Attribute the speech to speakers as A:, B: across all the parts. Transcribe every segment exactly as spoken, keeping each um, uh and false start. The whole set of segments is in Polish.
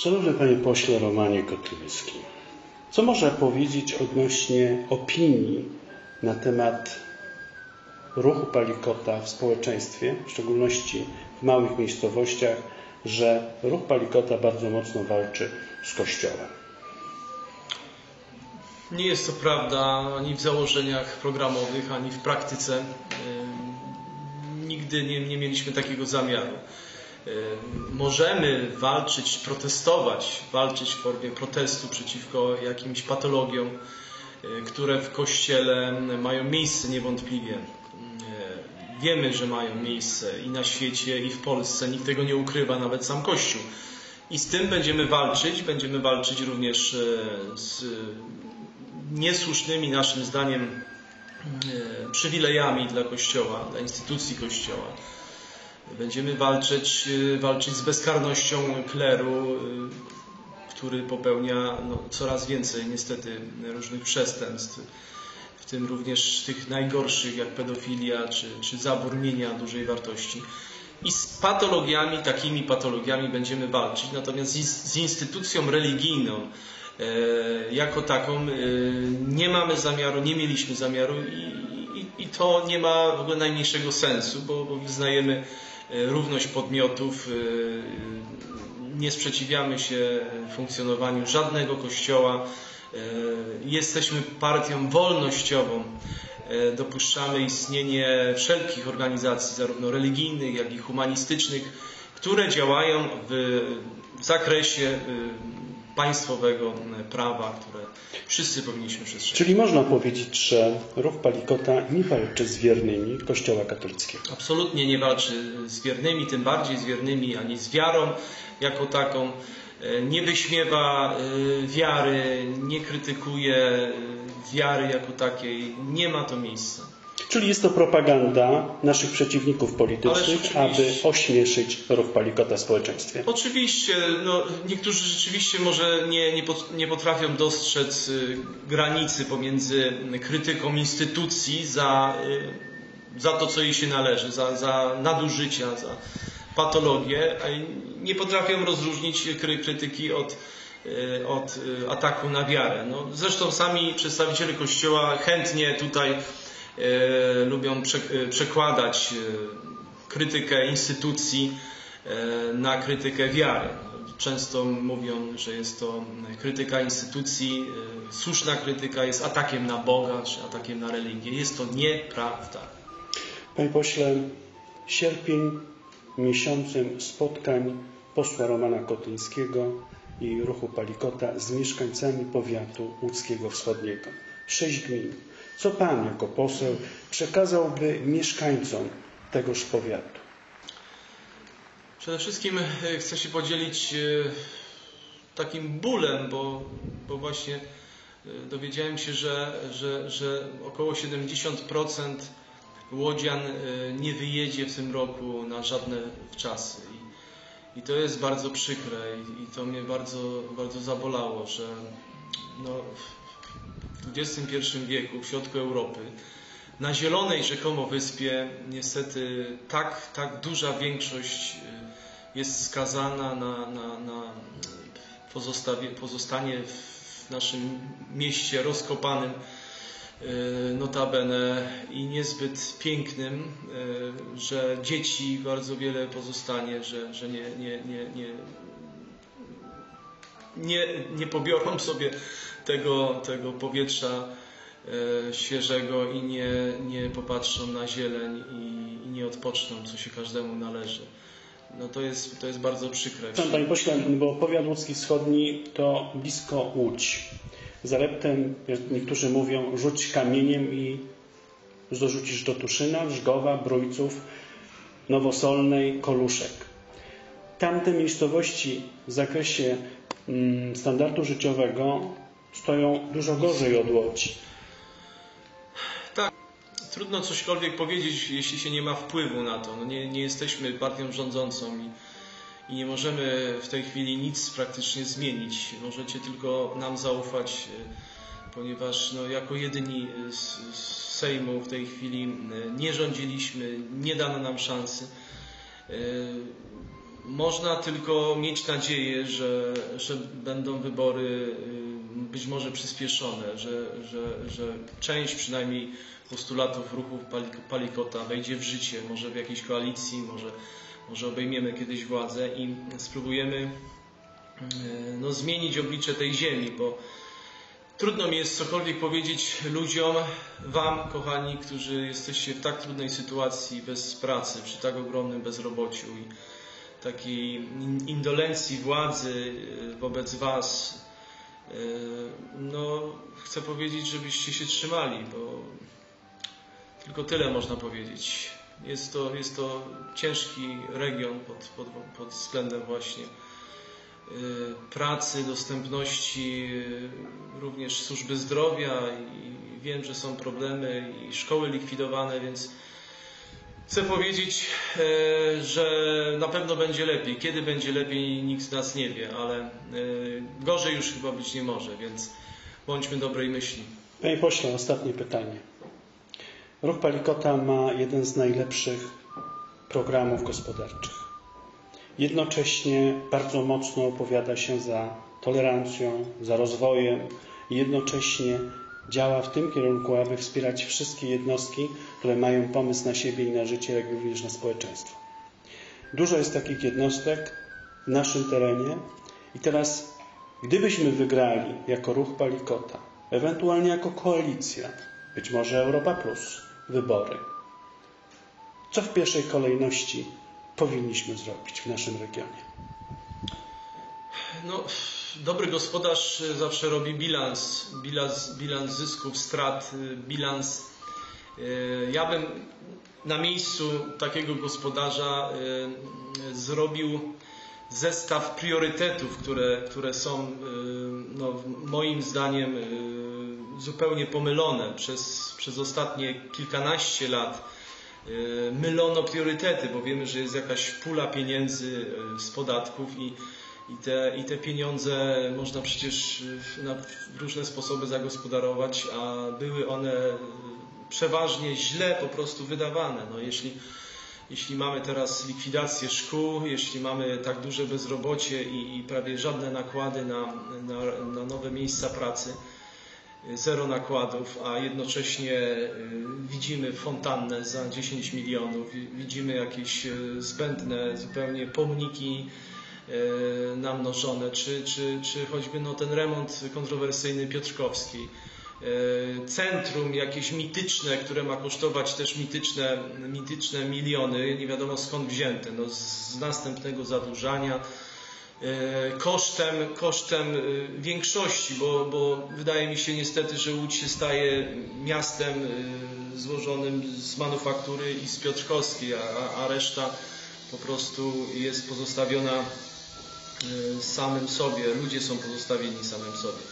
A: Szanowny Panie Pośle Romanie Kotyński, co można powiedzieć odnośnie opinii na temat ruchu Palikota w społeczeństwie, w szczególności w małych miejscowościach, że ruch Palikota bardzo mocno walczy z Kościołem?
B: Nie jest to prawda ani w założeniach programowych, ani w praktyce. Nigdy nie, nie mieliśmy takiego zamiaru. Możemy walczyć, protestować, walczyć w formie protestu przeciwko jakimś patologiom, które w Kościele mają miejsce niewątpliwie. Wiemy, że mają miejsce i na świecie, i w Polsce. Nikt tego nie ukrywa, nawet sam Kościół. I z tym będziemy walczyć. Będziemy walczyć również z niesłusznymi, naszym zdaniem, przywilejami dla Kościoła, dla instytucji Kościoła. Będziemy walczyć, walczyć z bezkarnością kleru, który popełnia no, coraz więcej niestety różnych przestępstw, w tym również tych najgorszych jak pedofilia czy, czy zabór mienia dużej wartości. I z patologiami, takimi patologiami będziemy walczyć, natomiast z instytucją religijną e, jako taką e, nie mamy zamiaru, nie mieliśmy zamiaru i, i, i to nie ma w ogóle najmniejszego sensu, bo, bo wyznajemy równość podmiotów, nie sprzeciwiamy się funkcjonowaniu żadnego kościoła, jesteśmy partią wolnościową, dopuszczamy istnienie wszelkich organizacji, zarówno religijnych, jak i humanistycznych, które działają w zakresie państwowego prawa, które wszyscy powinniśmy przestrzegać.
A: Czyli można powiedzieć, że ruch Palikota nie walczy z wiernymi Kościoła katolickiego?
B: Absolutnie nie walczy z wiernymi, tym bardziej z wiernymi, ani z wiarą jako taką. Nie wyśmiewa wiary, nie krytykuje wiary jako takiej. Nie ma to miejsca.
A: Czyli jest to propaganda naszych przeciwników politycznych, aby ośmieszyć ruch Palikota w społeczeństwie?
B: Oczywiście. No, niektórzy rzeczywiście może nie, nie, nie potrafią dostrzec granicy pomiędzy krytyką instytucji za, za to, co jej się należy, za, za nadużycia, za patologię, a nie potrafią rozróżnić krytyki od, od ataku na wiarę. No, zresztą sami przedstawiciele Kościoła chętnie tutaj E, lubią prze, e, przekładać e, krytykę instytucji e, na krytykę wiary. Często mówią, że jest to krytyka instytucji, e, słuszna krytyka jest atakiem na Boga czy atakiem na religię. Jest to nieprawda.
A: Panie pośle, sierpień miesiącem spotkań posła Romana Kotyńskiego i ruchu Palikota z mieszkańcami powiatu łódzkiego wschodniego. Sześć gmin. Co Pan jako poseł przekazałby mieszkańcom tegoż powiatu?
B: Przede wszystkim chcę się podzielić takim bólem, bo, bo właśnie dowiedziałem się, że, że, że około siedemdziesiąt procent łodzian nie wyjedzie w tym roku na żadne wczasy. I, i to jest bardzo przykre i, i to mnie bardzo, bardzo zabolało, że no, w dwudziestym pierwszym wieku, w środku Europy, na zielonej rzekomo wyspie niestety tak, tak duża większość jest skazana na, na, na pozostanie w naszym mieście rozkopanym, notabene i niezbyt pięknym, że dzieci bardzo wiele pozostanie, że, że nie, nie, nie, nie, nie, nie pobiorą sobie tego, tego powietrza e, świeżego i nie, nie popatrzą na zieleń i, i nie odpoczną, co się każdemu należy. No to jest, to jest bardzo przykre.
A: Panie pośle, bo powiat łódzki wschodni to blisko Łódź. Za Reptem, niektórzy mówią, rzuć kamieniem i dorzucisz do Tuszyna, Żgowa, Brójców, Nowosolnej, Koluszek. Tamte miejscowości w zakresie mm, standardu życiowego stoją dużo gorzej od Łodzi.
B: Tak, trudno cośkolwiek powiedzieć, jeśli się nie ma wpływu na to. No nie, nie jesteśmy partią rządzącą i, i nie możemy w tej chwili nic praktycznie zmienić. Możecie tylko nam zaufać, ponieważ no, jako jedyni z, z Sejmu w tej chwili nie rządziliśmy, nie dano nam szansy. Można tylko mieć nadzieję, że, że będą wybory być może przyspieszone, że, że, że część przynajmniej postulatów ruchu Palikota wejdzie w życie, może w jakiejś koalicji, może, może obejmiemy kiedyś władzę i spróbujemy no, zmienić oblicze tej ziemi, bo trudno mi jest cokolwiek powiedzieć ludziom, wam, kochani, którzy jesteście w tak trudnej sytuacji, bez pracy, przy tak ogromnym bezrobociu i takiej indolencji władzy wobec was. No, chcę powiedzieć, żebyście się trzymali, bo tylko tyle można powiedzieć. Jest to, jest to ciężki region pod, pod, pod względem właśnie pracy, dostępności również służby zdrowia i wiem, że są problemy i szkoły likwidowane, więc chcę powiedzieć, że na pewno będzie lepiej. Kiedy będzie lepiej, nikt z nas nie wie, ale gorzej już chyba być nie może, więc bądźmy dobrej myśli.
A: Panie pośle, ostatnie pytanie. Ruch Palikota ma jeden z najlepszych programów gospodarczych. Jednocześnie bardzo mocno opowiada się za tolerancją, za rozwojem i jednocześnie działa w tym kierunku, aby wspierać wszystkie jednostki, które mają pomysł na siebie i na życie, jak również na społeczeństwo. Dużo jest takich jednostek w naszym terenie i teraz, gdybyśmy wygrali jako ruch Palikota, ewentualnie jako koalicja, być może Europa Plus, wybory, co w pierwszej kolejności powinniśmy zrobić w naszym regionie?
B: No, dobry gospodarz zawsze robi bilans, bilans, bilans zysków, strat, bilans. Ja bym na miejscu takiego gospodarza zrobił zestaw priorytetów, które, które są no, moim zdaniem zupełnie pomylone. Przez, przez ostatnie kilkanaście lat mylono priorytety, bo wiemy, że jest jakaś pula pieniędzy z podatków i, i, te, i te pieniądze można przecież na różne sposoby zagospodarować, a były one przeważnie źle po prostu wydawane. No, jeśli, jeśli mamy teraz likwidację szkół, jeśli mamy tak duże bezrobocie i, i prawie żadne nakłady na, na, na nowe miejsca pracy, zero nakładów, a jednocześnie widzimy fontannę za dziesięć milionów, widzimy jakieś zbędne zupełnie pomniki namnożone, czy, czy, czy choćby no ten remont kontrowersyjny Piotrkowskiej. Centrum jakieś mityczne, które ma kosztować też mityczne, mityczne miliony, nie wiadomo skąd wzięte, no z następnego zadłużania, kosztem, kosztem większości, bo, bo wydaje mi się niestety, że Łódź się staje miastem złożonym z manufaktury i z Piotrkowskiej, a, a reszta po prostu jest pozostawiona samym sobie, ludzie są pozostawieni samym sobie.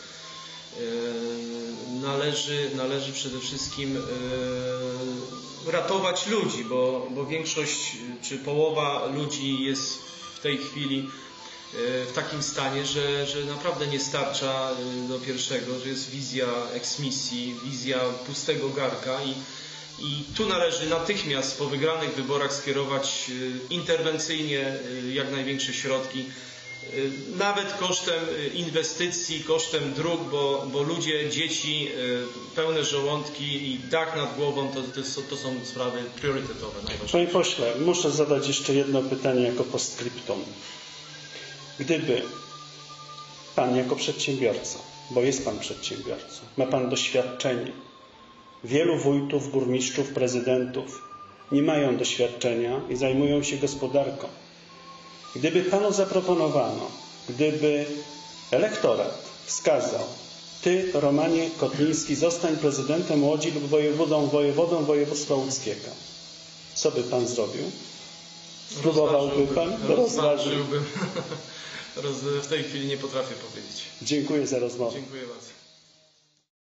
B: Należy, należy przede wszystkim ratować ludzi, bo, bo większość czy połowa ludzi jest w tej chwili w takim stanie, że, że naprawdę nie starcza do pierwszego, że jest wizja eksmisji, wizja pustego garka i, i tu należy natychmiast po wygranych wyborach skierować interwencyjnie jak największe środki, nawet kosztem inwestycji, kosztem dróg, bo, bo ludzie, dzieci, pełne żołądki i dach nad głową to, to, to są sprawy priorytetowe.
A: Panie pośle, muszę zadać jeszcze jedno pytanie jako postscriptum. Gdyby Pan jako przedsiębiorca, bo jest Pan przedsiębiorcą, ma Pan doświadczenie, wielu wójtów, burmistrzów, prezydentów nie mają doświadczenia i zajmują się gospodarką. Gdyby Panu zaproponowano, gdyby elektorat wskazał, Ty, Romanie Kotliński, zostań prezydentem Łodzi lub wojewodą, wojewodą województwa łódzkiego, co by Pan zrobił? Spróbowałby Pan?
B: Rozważyłbym. W tej chwili nie potrafię powiedzieć.
A: Dziękuję za rozmowę.
B: Dziękuję bardzo.